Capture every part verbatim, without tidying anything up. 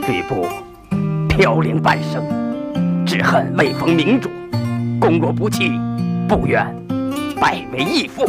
吕布飘零半生，只恨未逢明主，功若不弃，不愿拜为义父。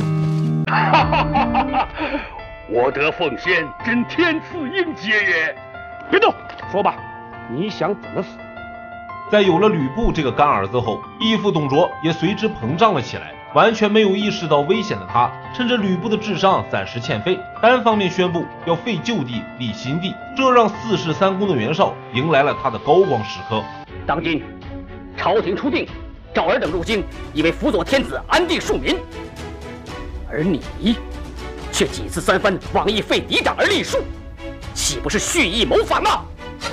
我得奉先，真天赐应节也。 别动，说吧，你想怎么死？ 在有了吕布这个干儿子后，义父董卓也随之膨胀了起来。完全没有意识到危险的他，趁着吕布的智商暂时欠费，单方面宣布要废旧地立新地，这让四世三公的袁绍迎来了他的高光时刻。 当今朝廷初定，赵儿等入京，以为辅佐天子，安定庶民，而你却几次三番妄议废嫡长而立庶，岂不是蓄意谋反吗？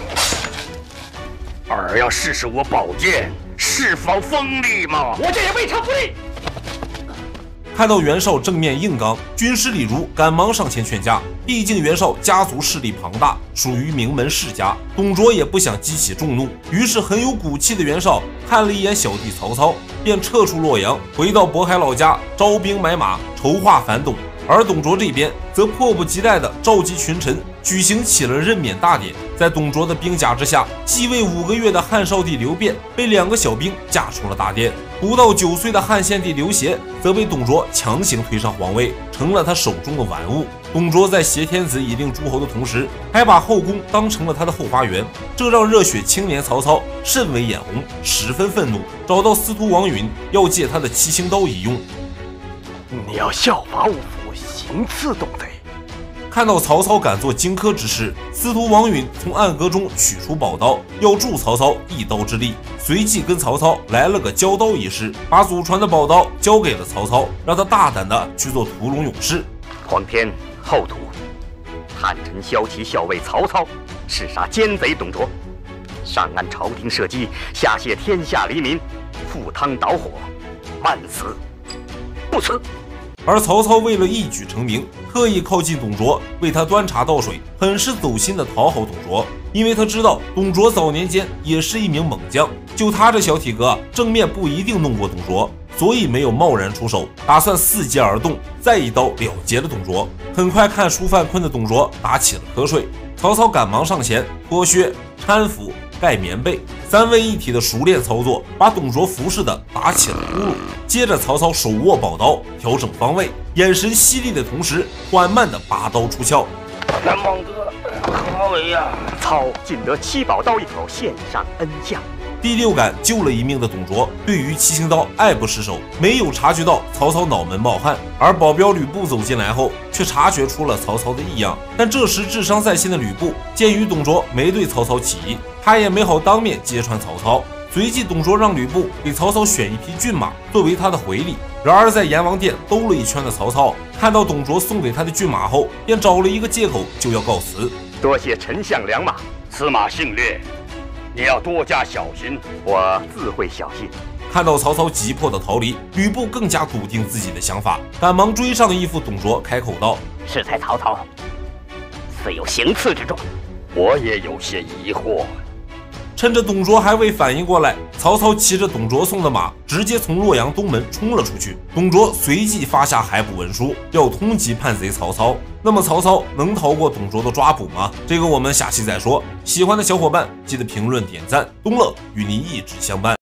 儿要试试我宝剑是否锋利吗？ 我这也未尝不利。 看到袁绍正面硬刚，军师李儒赶忙上前劝架。毕竟袁绍家族势力庞大，属于名门世家，董卓也不想激起众怒，于是很有骨气的袁绍看了一眼小弟曹操，便撤出洛阳，回到渤海老家招兵买马，筹划反董。而董卓这边则迫不及待地召集群臣，举行起了任免大典。在董卓的兵甲之下，继位五个月的汉少帝刘辩被两个小兵架出了大殿，不到九岁的汉献帝刘协则被董卓强行推上皇位，成了他手中的玩物。董卓在挟天子以令诸侯的同时，还把后宫当成了他的后花园，这让热血青年曹操甚为眼红，十分愤怒，找到司徒王允要借他的七星刀一用。 你要效法五福，行刺董贼。 看到曹操敢做荆轲之事，司徒王允从暗格中取出宝刀，要助曹操一刀之力，随即跟曹操来了个交刀仪式，把祖传的宝刀交给了曹操，让他大胆的去做屠龙勇士。 皇天后土，汉臣骁骑校尉曹操弑杀奸贼董卓，上按朝廷社稷，下泄天下黎民，赴汤蹈火，万死不辞。 而曹操为了一举成名，特意靠近董卓，为他端茶倒水，很是走心的讨好董卓。因为他知道董卓早年间也是一名猛将，就他这小体格，正面不一定弄过董卓，所以没有贸然出手，打算伺机而动，再一刀了结了董卓。很快看书犯困的董卓打起了瞌睡，曹操赶忙上前脱靴、搀扶、盖棉被，三位一体的熟练操作，把董卓服侍的打起了呼噜。接着曹操手握宝刀，调整方位，眼神犀利的同时，缓慢的拔刀出鞘。 南王哥，何为呀？ 操尽得七宝刀一口，献上恩将。 第六感救了一命的董卓，对于七星刀爱不释手，没有察觉到曹操脑门冒汗。而保镖吕布走进来后，却察觉出了曹操的异样。但这时智商在线的吕布，鉴于董卓没对曹操起疑，他也没好当面揭穿曹操。随即董卓让吕布给曹操选一匹骏马作为他的回礼。然而在阎王殿兜了一圈的曹操，看到董卓送给他的骏马后，便找了一个借口就要告辞。 多谢丞相良马， 此马姓列，你要多加小心。 我自会小心。 看到曹操急迫的逃离，吕布更加笃定自己的想法，赶忙追上义父董卓，开口道： 适才曹操似有行刺之状。 我也有些疑惑。 趁着董卓还未反应过来，曹操骑着董卓送的马，直接从洛阳东门冲了出去。董卓随即发下海捕文书，要通缉叛贼曹操。那么曹操能逃过董卓的抓捕吗？这个我们下期再说。喜欢的小伙伴记得评论点赞，东乐与您一直相伴。